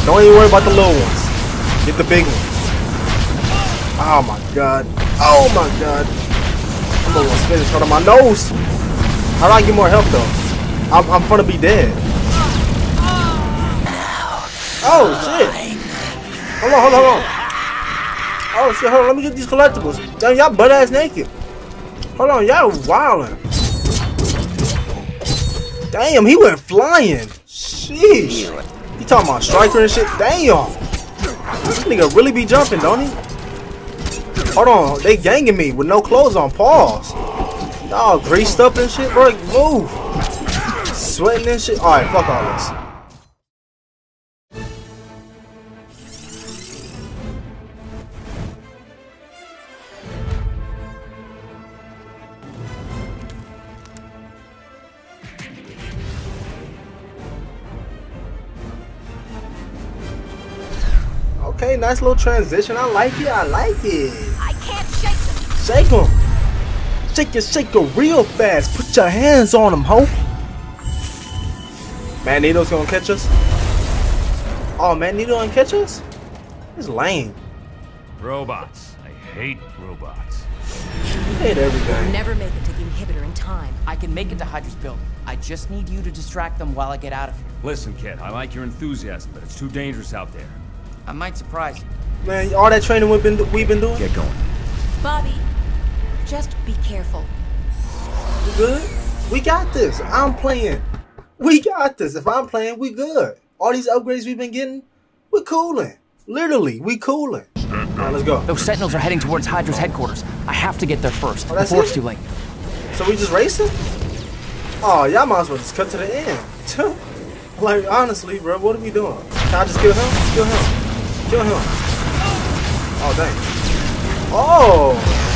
Don't even worry about the little ones. Get the big one. Oh my god. Oh my god. I'm almost finished. Hold on, my nose. How do I get more health though? I'm gonna be dead. Oh shit. Hold on. Oh shit, hold on. Let me get these collectibles. Damn, y'all butt ass naked. Hold on, y'all wildin'. Damn, he went flying. Sheesh. He talking about striker and shit. Damn. This nigga really be jumping, don't he? Hold on, they ganging me with no clothes on. Pause. Y'all greased up and shit, bro. Move. Sweating and shit. Alright, fuck all this. Okay, nice little transition. I like it. I can't shake them. Shake them. Shake it real fast. Put your hands on them, ho. Magneto's gonna catch us. Oh, Magneto gonna catch us? It's lame. Robots. I hate robots. You hate everything. We'll never make it to the inhibitor in time. I can make it to Hydra's building. I just need you to distract them while I get out of here. Listen, kid, I like your enthusiasm, but it's too dangerous out there. I might surprise you. Man, all that training we've been doing. Get going. Bobby, just be careful. We good? We got this. I'm playing. We got this. If I'm playing, we good. All these upgrades we've been getting, we cooling. Literally, we cooling. Alright, let's go. Those Sentinels are heading towards Hydra's headquarters. I have to get there first, before it's too late. So we just racing? Oh, y'all might as well just cut to the end. Like, honestly, bro, what are we doing? Can I just kill him? Kill him. Kill him. Oh, dang. Oh!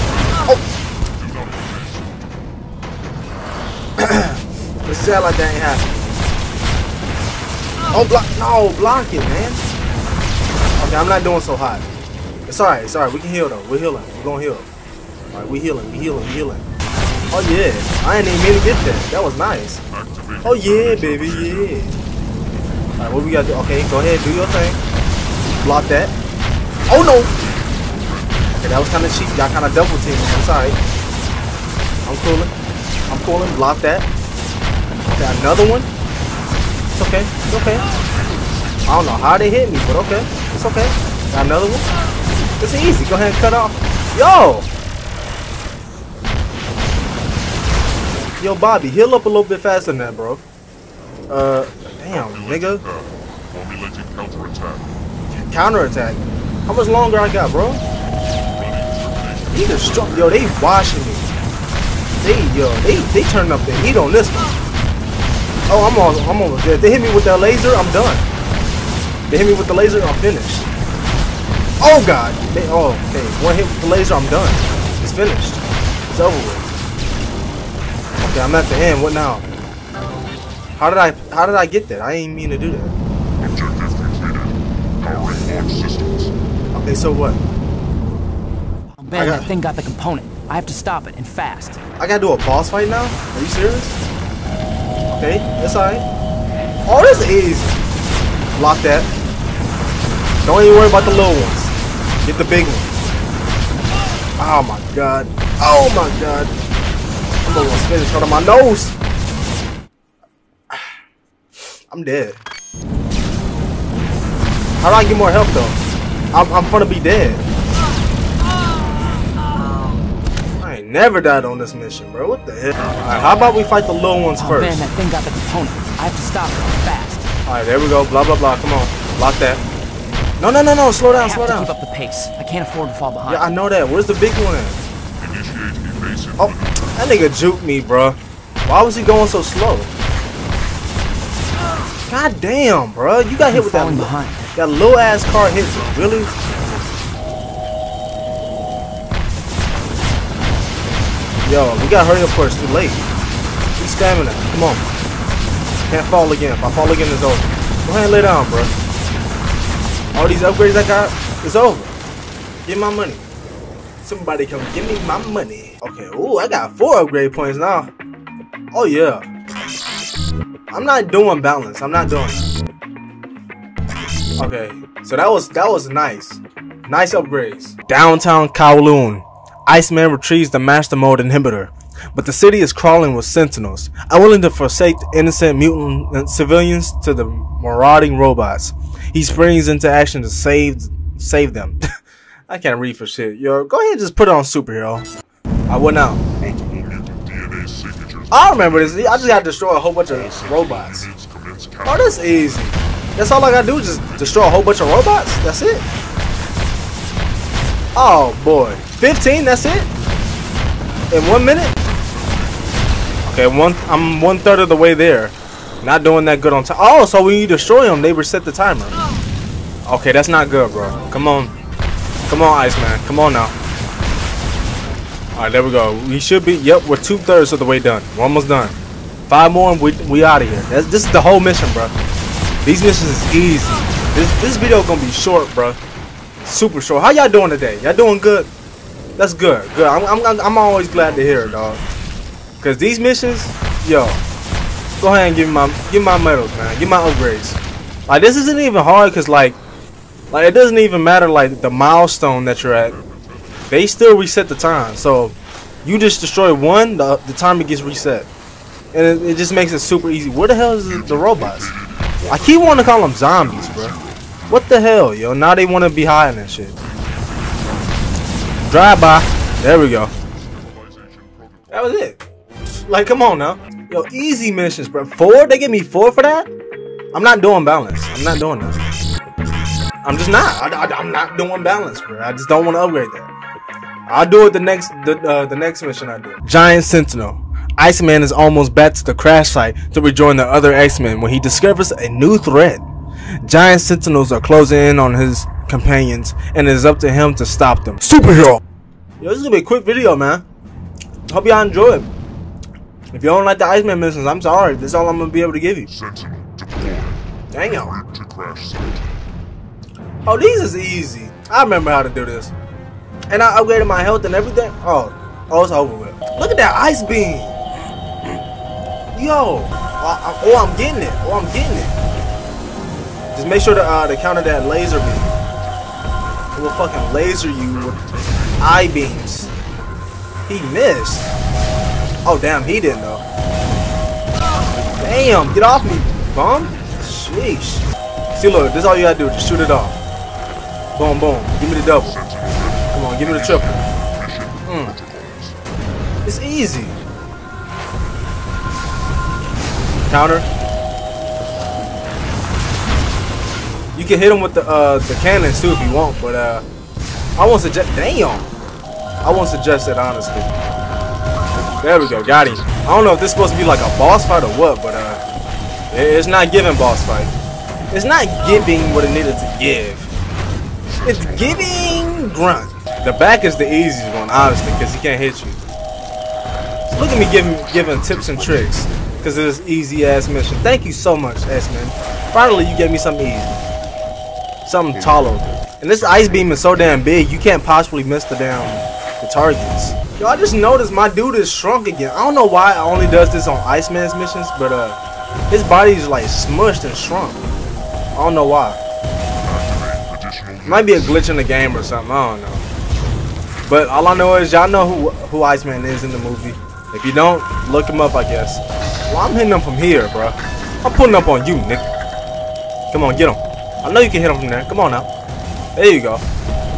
Let's say like that ain't happening. Oh, block it, man. Okay, I'm not doing so hot. It's alright, we can heal though. We're healing. We're gonna heal. Alright, we healing. Oh yeah. I ain't even mean to get that. That was nice. Oh yeah, baby, yeah. Alright, what we gotta do? Okay, go ahead, do your thing. Block that. Oh no! Okay, that was kinda cheap. Y'all kinda double teaming. It's alright. I'm cooling. Block that. Okay, another one. It's okay. I don't know how they hit me, but okay. It's okay. Got another one. It's easy. Go ahead and cut off. Yo, Bobby, heal up a little bit faster than that, bro. Damn, nigga. Formulating counterattack. Counterattack? How much longer I got, bro? He just struck. Yo, they washing me. They turning up the heat on this one. Oh, I'm almost dead. They hit me with that laser, I'm done. They hit me with the laser, I'm finished. Oh god. Okay. One hit with the laser, I'm done. It's finished. It's over with. Okay, I'm at the end. What now? How did I get that? I didn't mean to do that. Objective completed. Powering launch systems. Okay, so what? Oh man, that thing got the component. I have to stop it, and fast. I gotta do a boss fight now? Are you serious? Okay, that's alright. Oh, this is easy. Block that. Don't even worry about the little ones. Get the big one. Oh my god. I'm almost finished. Hold on, my nose. I'm dead. How do I get more health though? I'm gonna be dead. I ain't never died on this mission, bro. What the hell? Alright, how about we fight the little ones first? Man, that thing got the component. I have to stop it fast. Alright, there we go. Blah, blah, blah. Come on. Lock that. No. Slow down, slow down. Keep up the pace. I can't afford to fall behind. Yeah, I know that. Where's the big one at? Initiate evasive. Oh, that nigga juked me, bro. Why was he going so slow? God damn, bro. You got hit with that little ass car hit me. Really? Yo, we gotta hurry up first. Too late. He's stamina. Come on. Can't fall again. If I fall again, it's over. Go ahead and lay down, bro. All these upgrades I got, it's over. Get my money. Somebody come give me my money. Okay, ooh, I got 4 upgrade points now. Oh yeah. I'm not doing balance. I'm not doing it. Okay, so that was nice. Nice upgrades. Downtown Kowloon. Iceman retrieves the Master Mode inhibitor, but the city is crawling with sentinels, unwilling to forsake innocent mutant civilians to the marauding robots. He springs into action to save them. I can't read for shit. Yo, go ahead and just put it on superhero. I went out. Multiple mutant DNA signatures. I remember this. I just got to destroy a whole bunch of robots. Oh, that's easy. That's all I gotta do is just destroy a whole bunch of robots? That's it? Oh boy. 15, that's it? In 1 minute? Okay, I'm 1/3 of the way there. Not doing that good on time. Oh, so when you destroy them, they reset the timer. Okay, that's not good, bro. Come on. Come on, Iceman. Come on now. Alright, there we go. We should be, yep, we're 2/3 of the way done. We're almost done. 5 more and we out of here. This is the whole mission, bro. These missions is easy. This video gonna be short, bro. Super short. How y'all doing today? Y'all doing good? That's good. Good. I'm always glad to hear it, dog. Cause these missions, yo, go ahead and give me my medals, man. Give my upgrades. Like this isn't even hard, cause like it doesn't even matter like the milestone that you're at. They still reset the time. So you just destroy one, the timer gets reset, and it just makes it super easy. Where the hell is the robots? I keep wanting to call them zombies, bro. What the hell, yo? Now they want to be hiding and shit. Drive by. There we go. That was it. Like, come on now. Yo, easy missions, bro. 4? They give me 4 for that? I'm not doing balance. I'm not doing that. I'm just not. I'm not doing balance, bro. I just don't want to upgrade that. I'll do it the next mission I do. Giant Sentinel. Iceman is almost back to the crash site to rejoin the other X-Men when he discovers a new threat. Giant Sentinels are closing in on his companions, and it is up to him to stop them. Superhero! Yo, this is gonna be a quick video, man. Hope y'all enjoy it. If you don't like the Iceman missions, I'm sorry. This is all I'm gonna be able to give you. Sentinel deployed. Damn. To crash site. Oh, these is easy. I remember how to do this. And I upgraded my health and everything. Oh, it's over with. Look at that ice beam. Yo. Oh, I'm getting it. Oh, I'm getting it. Just make sure to counter that laser beam. It will fucking laser you with eye beams. He missed. Oh, damn, he didn't though. Damn, get off me, bum. Sheesh. See, look, this is all you gotta do. Just shoot it off. Boom, boom. Give me the double. Come on, give me the triple. It's easy. Counter. You can hit him with the cannons too if you want, but I won't suggest. Damn. I won't suggest it honestly. There we go, got him. I don't know if this is supposed to be like a boss fight or what, but it's not giving boss fight. It's not giving what it needed to give. It's giving grunt. The back is the easiest one, honestly, because he can't hit you. So look at me giving tips and tricks because of this easy ass mission. Thank you so much, S-Man. Finally, you gave me something easy, something tolerable. And this ice beam is so damn big, you can't possibly miss the targets. Yo, I just noticed my dude is shrunk again. I don't know why it only does this on Iceman's missions, but his body is like smushed and shrunk. I don't know why. Might be a glitch in the game or something. I don't know. But all I know is y'all know who Iceman is in the movie. If you don't, look him up, I guess. Well, I'm hitting him from here, bro. I'm putting up on you, nigga. Come on, get him. I know you can hit him from there. Come on now. There you go.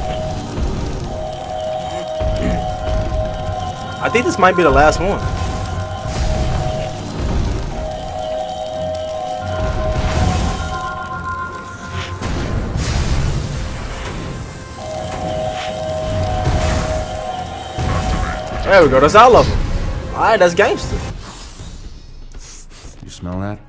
I think this might be the last one. There we go, that's all of them. Alright, that's gangster. You smell that?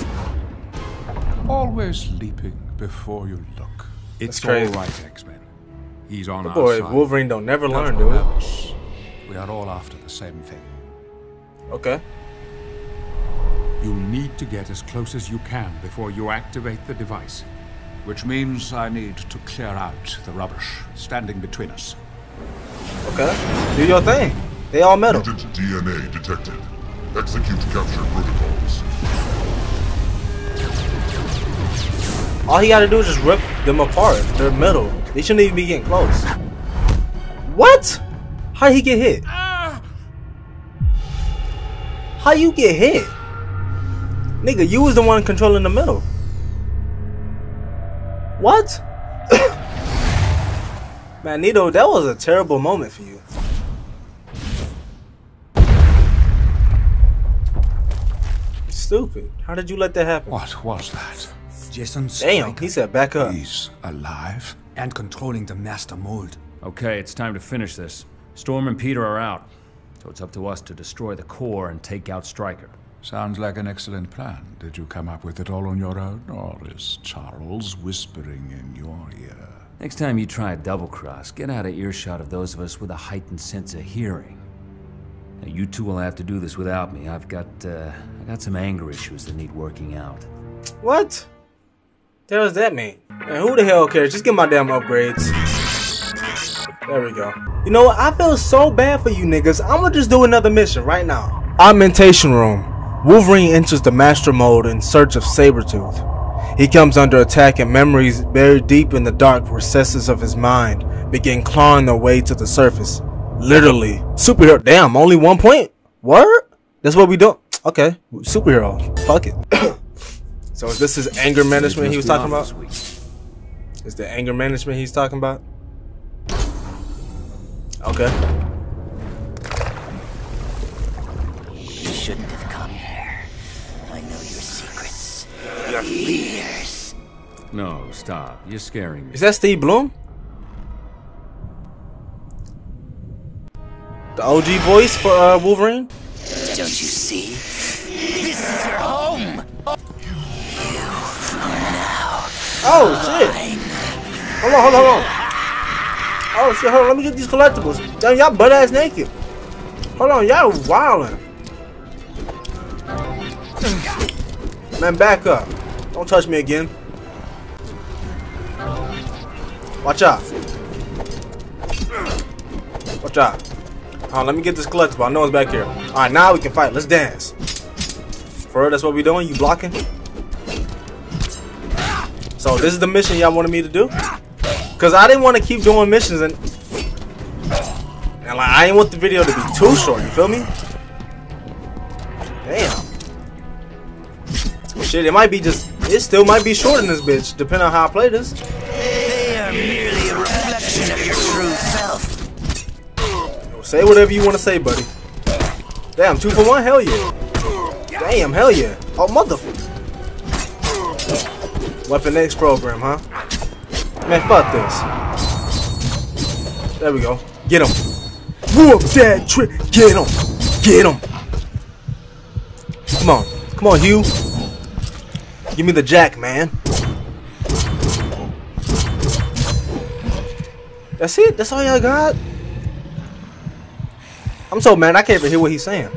Always leaping before you look. It's all right, X-Men. He's on our Boy, side. Wolverine don't never learn, Don't dude. nervous. We are all after the same thing. Okay. You'll need to get as close as you can before you activate the device. Which means I need to clear out the rubbish standing between us. Okay. Do your thing. They all metal. Mutant DNA detected. Execute capture protocols. All he gotta do is just rip them apart. They're metal. They shouldn't even be getting close. What? How did he get hit? How you get hit? Nigga, you was the one controlling the metal. What? Magneto, that was a terrible moment for you. Stupid. How did you let that happen? What was that? Jason Damn, Stryker he said back up. He's alive? and controlling the master mold. Okay, it's time to finish this. Storm and Peter are out, so it's up to us to destroy the core and take out Stryker. Sounds like an excellent plan. Did you come up with it all on your own, or is Charles whispering in your ear? Next time you try a double cross, get out of earshot of those of us with a heightened sense of hearing. Now, you two will have to do this without me. I got some anger issues that need working out. What? The hell does that mean? Man, who the hell cares? Just get my damn upgrades. There we go. You know what? I feel so bad for you niggas. I'm gonna just do another mission right now. Augmentation Room. Wolverine enters the Master Mold in search of Sabretooth. He comes under attack and memories buried deep in the dark recesses of his mind begin clawing their way to the surface. Literally. Superhero. Damn, only 1 point? Word? That's what we do. Okay. Superhero. Fuck it. So this is anger management he was talking about? Is the anger management he's talking about? Okay. You shouldn't have come here. I know your secrets, your fears. No, stop. You're scaring me. Is that Steve Bloom? The OG voice for Wolverine? Don't you see? This is your home. Oh shit! Hold on, hold on, hold on. Oh shit, hold on, let me get these collectibles. Damn, y'all butt ass naked. Hold on, y'all wildin'. Man, back up. Don't touch me again. Watch out. Watch out. Let me get this collectible. I know it's back here. Alright, now we can fight. Let's dance. For real, that's what we doing? You blocking? So this is the mission y'all wanted me to do? Cause I didn't want to keep doing missions and like I didn't want the video to be too short, you feel me? Damn. Shit, it might be it still might be short in this bitch, depending on how I play this. They are merely a reflection of your true self. Say whatever you want to say, buddy. Damn, 2 for 1? Hell yeah. Damn, hell yeah. Oh, motherfucker. Weapon X program, huh? Man, fuck this. There we go. Get him. Whoop that trick. Get him. Get him. Come on. Come on, Hugh. Give me the jack, man. That's it? That's all y'all got? I'm so mad I can't even hear what he's saying.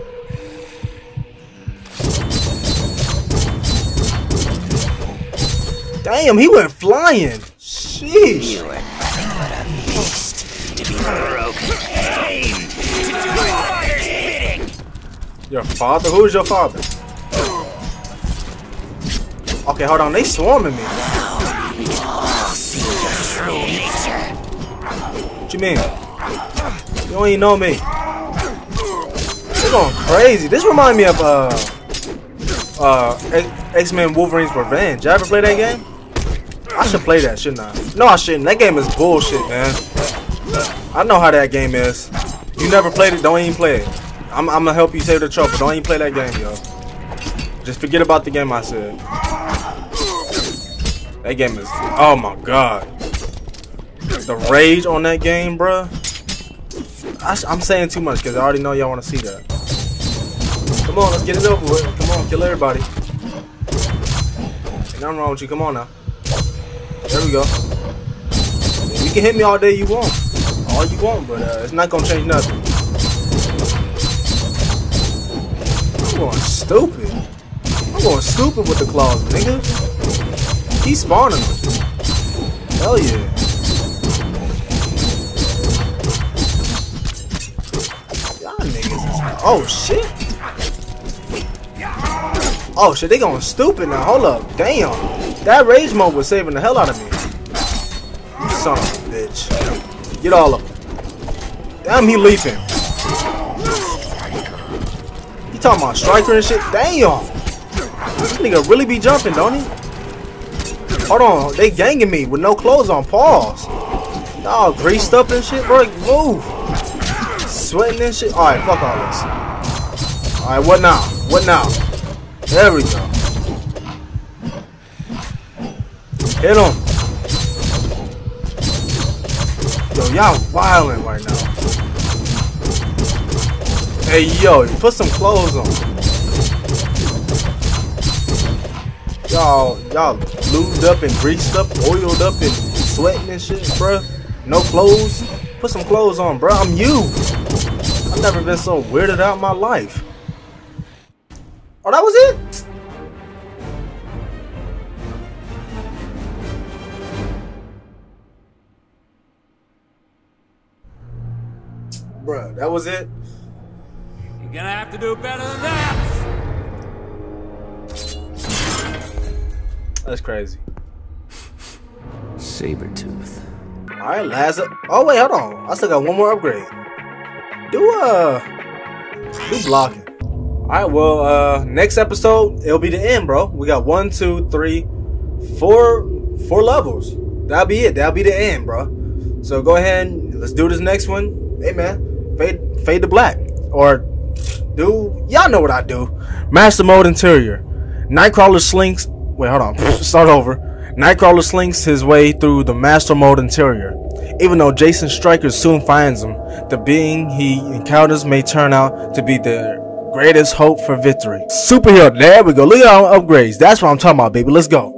Damn, he went flying. Sheesh. You are nothing but a beast to be broken, tamed, to do my father's bidding. Your father? Who is your father? Okay, hold on. They swarming me. Now we can all see your true nature. What you mean? You don't even know me. They're going crazy. This reminds me of X-Men Wolverine's Revenge. You ever play that game? I should play that, shouldn't I? No, I shouldn't. That game is bullshit, man. I know how that game is. You never played it, don't even play it. I'm gonna help you save the trouble. Don't even play that game, yo. Just forget about the game I said. That game is... Oh my god. The rage on that game, bruh. I'm saying too much because I already know y'all want to see that. Come on, let's get it over with. Come on, kill everybody. Ain't nothing wrong with you. Come on now. There we go. You can hit me all day you want. All you want, but it's not going to change nothing. I'm going stupid. I'm going stupid with the claws, nigga. He's spawning them. Hell yeah. Oh shit! Oh shit, they going stupid now. Hold up. Damn. That rage mode was saving the hell out of me. You son of a bitch. Get all of them. Damn, he leaping. He talking about striker and shit? Damn. This nigga really be jumping, don't he? Hold on, they ganging me with no clothes on. Pause. Y'all greased up and shit, bro. Move. Sweating and shit. Alright, fuck all this. Alright, what now? What now? There we go. Hit him. Yo, y'all wildin' right now. Hey, yo, put some clothes on. Y'all lubed up and greased up, oiled up and sweating and shit, bruh. No clothes. Put some clothes on, bruh. I'm you. I've never been so weirded out in my life. Oh, that was it? Bruh, that was it? You're gonna have to do better than that! That's crazy. Sabretooth. Alright, last up. Oh, wait, hold on. I still got one more upgrade. Do blocking. Alright, well, next episode, it'll be the end, bro. We got 1, 2, 3, 4 levels. That'll be it. That'll be the end, bro. So go ahead and let's do this next one. Hey, man, fade to black. Or do, y'all know what I do. Master Mode Interior. Nightcrawler slinks. Wait, hold on. Start over. Nightcrawler slinks his way through the Master Mode Interior. Even though Jason Stryker soon finds him, the being he encounters may turn out to be the greatest hope for victory. Superhero, there we go. Look at our upgrades. That's what I'm talking about, baby. Let's go.